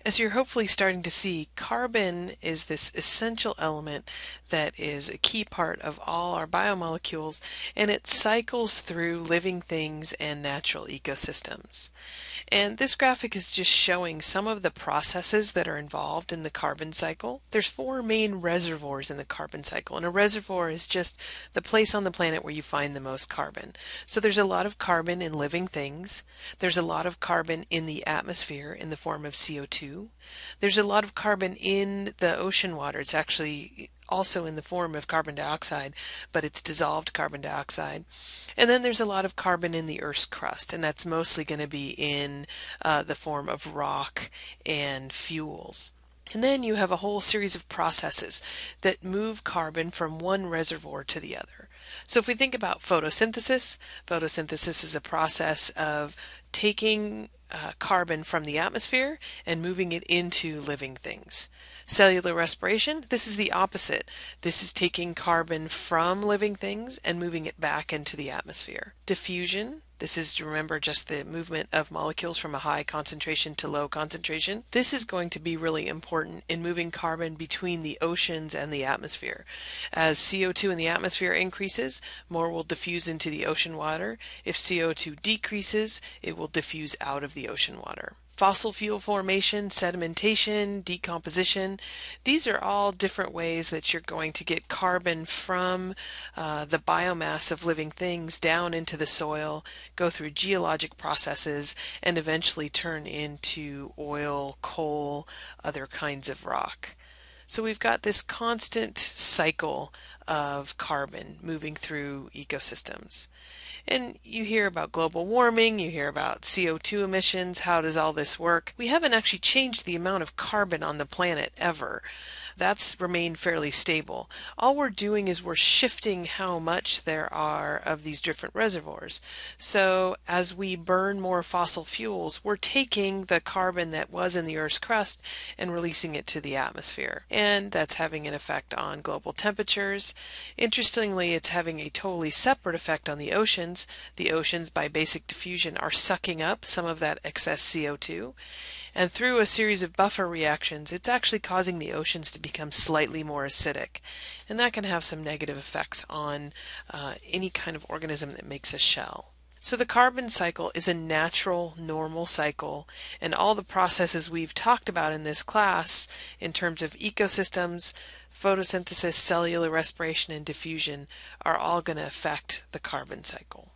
As you're hopefully starting to see, carbon is this essential element that is a key part of all our biomolecules, and it cycles through living things and natural ecosystems. And this graphic is just showing some of the processes that are involved in the carbon cycle. There's four main reservoirs in the carbon cycle, and a reservoir is just the place on the planet where you find the most carbon. So there's a lot of carbon in living things. There's a lot of carbon in the atmosphere in the form of CO2. There's a lot of carbon in the ocean water. It's actually also in the form of carbon dioxide, but it's dissolved carbon dioxide. And then there's a lot of carbon in the Earth's crust, and that's mostly going to be in the form of rock and fuels. And then you have a whole series of processes that move carbon from one reservoir to the other. So if we think about photosynthesis, photosynthesis is a process of taking carbon from the atmosphere and moving it into living things. Cellular respiration, this is the opposite. This is taking carbon from living things and moving it back into the atmosphere. Diffusion, this is, remember, just the movement of molecules from a high concentration to low concentration. This is going to be really important in moving carbon between the oceans and the atmosphere. As CO2 in the atmosphere increases, more will diffuse into the ocean water. If CO2 decreases, it will diffuse out of the ocean water. Fossil fuel formation, sedimentation, decomposition, these are all different ways that you're going to get carbon from the biomass of living things down into the soil, go through geologic processes, and eventually turn into oil, coal, other kinds of rock. So we've got this constant cycle of carbon moving through ecosystems. And you hear about global warming, you hear about CO2 emissions, how does all this work? We haven't actually changed the amount of carbon on the planet ever. That's remained fairly stable. All we're doing is we're shifting how much there are of these different reservoirs. So as we burn more fossil fuels, we're taking the carbon that was in the Earth's crust and releasing it to the atmosphere. And that's having an effect on global temperatures. Interestingly, it's having a totally separate effect on the oceans. The oceans, by basic diffusion, are sucking up some of that excess CO2. And through a series of buffer reactions, it's actually causing the oceans to become slightly more acidic. And that can have some negative effects on any kind of organism that makes a shell. So the carbon cycle is a natural, normal cycle, and all the processes we've talked about in this class in terms of ecosystems, photosynthesis, cellular respiration, and diffusion are all going to affect the carbon cycle.